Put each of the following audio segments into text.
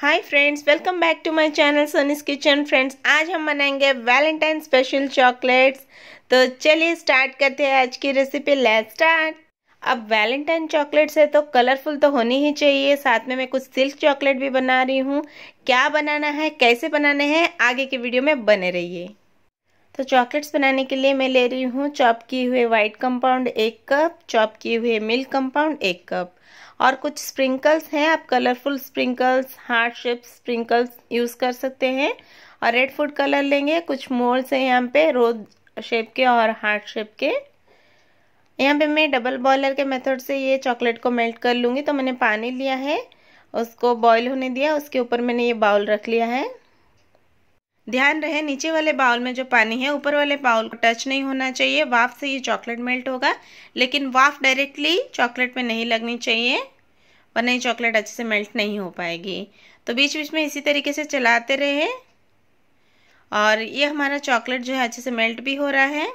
Hi friends, welcome back to my channel Soni's kitchen. Friends, आज हम बनाएंगे वैलेंटाइन स्पेशल चॉकलेट्स। तो चलिए स्टार्ट करते हैं आज की रेसिपी। Let's start. अब वैलेंटाइन चॉकलेट्स है तो कलरफुल तो होनी ही चाहिए। साथ में मैं कुछ सिल्क चॉकलेट भी बना रही हूँ। क्या बनाना है, कैसे बनाने हैं, आगे की वीडियो में बने रहिए। तो चॉकलेट्स बनाने के लिए मैं ले रही हूँ चॉप किए हुए व्हाइट कंपाउंड 1 कप, चॉप किए हुए मिल्क कंपाउंड 1 कप और कुछ स्प्रिंकल्स हैं। आप colourful sprinkles, heart shape sprinkles use कर सकते हैं। और रेड फूड कलर लेंगे। कुछ मोल्ड्स हैं यहाँ पे रोज शेप के और हार्ट शेप के। यहाँ पे मैं डबल बॉयलर के मेथड से ये चॉकलेट को मेल्ट कर लूंगी। तो मैंने पानी लिया है, उसको बॉईल होने दिया, उसके ऊपर मैंने ये बाउल रख लिया है। ध्यान रहे नीचे वाले बाउल में जो पानी है ऊपर वाले बाउल को टच नहीं होना चाहिए। वाफ से ये चॉकलेट मेल्ट होगा, लेकिन वाफ डायरेक्टली चॉकलेट में नहीं लगनी चाहिए, वरना ये चॉकलेट अच्छे से मेल्ट नहीं हो पाएगी। तो बीच बीच में इसी तरीके से चलाते रहे। और ये हमारा चॉकलेट जो है अच्छे से मेल्ट भी हो रहा है।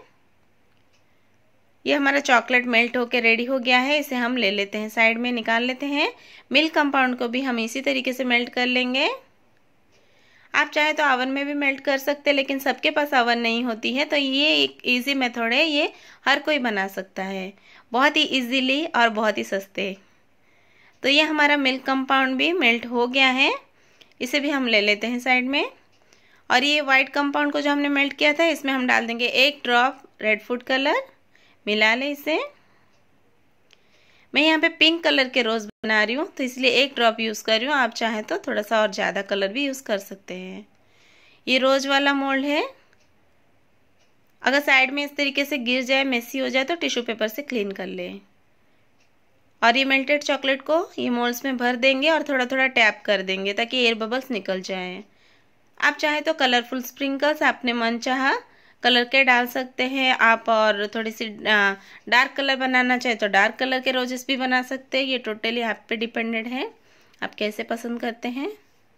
ये हमारा चॉकलेट मेल्ट होके रेडी हो गया है। इसे हम ले लेते हैं, साइड में निकाल लेते हैं। मिल्क कंपाउंड को भी हम इसी तरीके से मेल्ट कर लेंगे। आप चाहे तो ओवन में भी मेल्ट कर सकते हैं, लेकिन सबके पास ओवन नहीं होती है। तो ये एक इजी मेथड है, ये हर कोई बना सकता है बहुत ही इजीली और बहुत ही सस्ते। तो ये हमारा मिल्क कंपाउंड भी मेल्ट हो गया है, इसे भी हम ले लेते हैं साइड में। और ये वाइट कंपाउंड को जो हमने मेल्ट किया था इसमें हम डाल देंगे 1 ड्रॉप रेड फूड कलर। मिला ले इसे। मैं यहाँ पे पिंक कलर के रोज बना रही हूँ तो इसलिए 1 ड्रॉप यूज़ कर रही हूँ। आप चाहें तो थोड़ा सा और ज़्यादा कलर भी यूज़ कर सकते हैं। ये रोज वाला मोल्ड है। अगर साइड में इस तरीके से गिर जाए, मेसी हो जाए, तो टिश्यू पेपर से क्लीन कर ले। और ये मेल्टेड चॉकलेट को ये मोल्ड्स में भर देंगे और थोड़ा थोड़ा टैप कर देंगे ताकि एयर बबल्स निकल जाए। आप चाहे तो कलरफुल स्प्रिंकल्स अपने मन चाहा कलर के डाल सकते हैं आप। और थोड़ी सी डार्क कलर बनाना चाहे तो डार्क कलर के रोजेस भी बना सकते हैं। ये टोटली आप पे डिपेंडेंट है, आप कैसे पसंद करते हैं।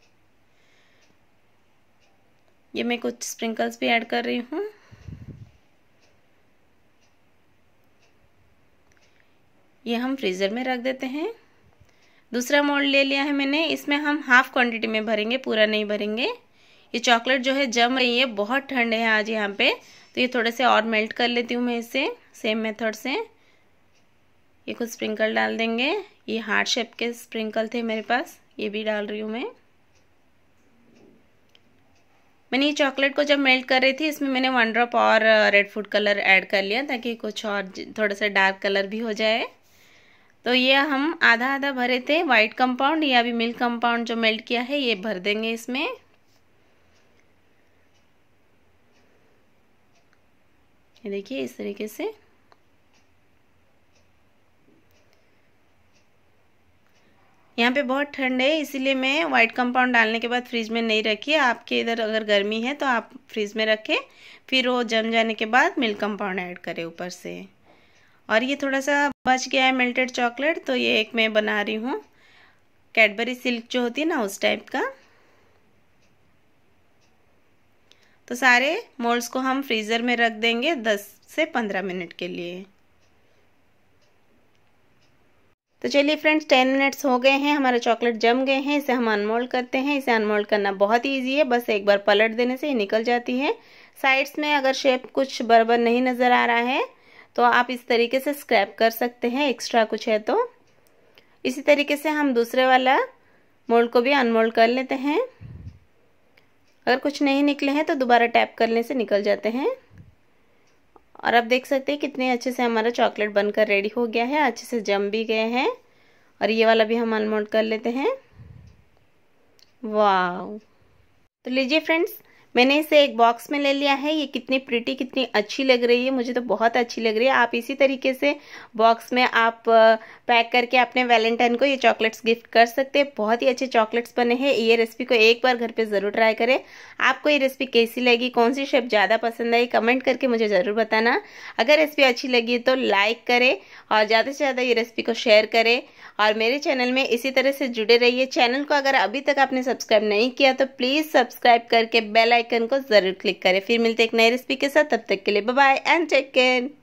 ये मैं कुछ स्प्रिंकल्स भी ऐड कर रही हूँ। ये हम फ्रीज़र में रख देते हैं। दूसरा मोल्ड ले लिया है मैंने, इसमें हम हाफ क्वांटिटी में भरेंगे, पूरा नहीं भरेंगे। ये चॉकलेट जो है जम रही है, बहुत ठंड है आज यहाँ पे, तो ये थोड़े से और मेल्ट कर लेती हूँ मैं इसे सेम मेथड से। ये कुछ स्प्रिंकल डाल देंगे। ये हार्ट शेप के स्प्रिंकल थे मेरे पास, ये भी डाल रही हूँ मैं। मैंने ये चॉकलेट को जब मेल्ट कर रही थी इसमें मैंने 1 ड्रॉप और रेड फूड कलर ऐड कर लिया ताकि कुछ और थोड़ा सा डार्क कलर भी हो जाए। तो ये हम आधा आधा भरे थे वाइट कंपाउंड, या अभी मिल्क कंपाउंड जो मेल्ट किया है ये भर देंगे इसमें। ये देखिए इस तरीके से। यहाँ पे बहुत ठंड है इसीलिए मैं वाइट कंपाउंड डालने के बाद फ्रिज में नहीं रखी। आपके इधर अगर गर्मी है तो आप फ्रिज में रखें, फिर वो जम जाने के बाद मिल्क कंपाउंड ऐड करें ऊपर से। और ये थोड़ा सा बच गया है मेल्टेड चॉकलेट, तो ये एक मैं बना रही हूँ कैडबरी सिल्क जो होती है ना, उस टाइप का। तो सारे मोल्ड्स को हम फ्रीज़र में रख देंगे 10 से 15 मिनट के लिए। तो चलिए फ्रेंड्स, 10 मिनट्स हो गए हैं, हमारे चॉकलेट जम गए हैं। इसे हम अनमोल्ड करते हैं। इसे अनमोल्ड करना बहुत ही ईजी है, बस एक बार पलट देने से ये निकल जाती है। साइड्स में अगर शेप कुछ बराबर नहीं नज़र आ रहा है तो आप इस तरीके से स्क्रैप कर सकते हैं, एक्स्ट्रा कुछ है तो। इसी तरीके से हम दूसरे वाला मोल्ड को भी अनमोल्ड कर लेते हैं। अगर कुछ नहीं निकले हैं तो दोबारा टैप करने से निकल जाते हैं। और आप देख सकते हैं कितने अच्छे से हमारा चॉकलेट बनकर रेडी हो गया है, अच्छे से जम भी गए हैं। और ये वाला भी हम अनमोल्ड कर लेते हैं। वाव! तो लीजिए फ्रेंड्स, मैंने इसे एक बॉक्स में ले लिया है। ये कितनी प्रिटी, कितनी अच्छी लग रही है, मुझे तो बहुत अच्छी लग रही है। आप इसी तरीके से बॉक्स में आप पैक करके अपने वैलेंटाइन को ये चॉकलेट्स गिफ्ट कर सकते हैं। बहुत ही अच्छे चॉकलेट्स बने हैं। ये रेसिपी को एक बार घर पे ज़रूर ट्राई करें। आपको ये रेसिपी कैसी लगी, कौन सी शेप ज़्यादा पसंद आई, कमेंट करके मुझे ज़रूर बताना। अगर रेसिपी अच्छी लगी तो लाइक करें और ज़्यादा से ज़्यादा ये रेसिपी को शेयर करें। और मेरे चैनल में इसी तरह से जुड़े रहिए। चैनल को अगर अभी तक आपने सब्सक्राइब नहीं किया तो प्लीज़ सब्सक्राइब करके बेल आइकन को ज़रूर क्लिक करें। फिर मिलते एक नई रेसिपी के साथ, तब तक के लिए bye bye and take care.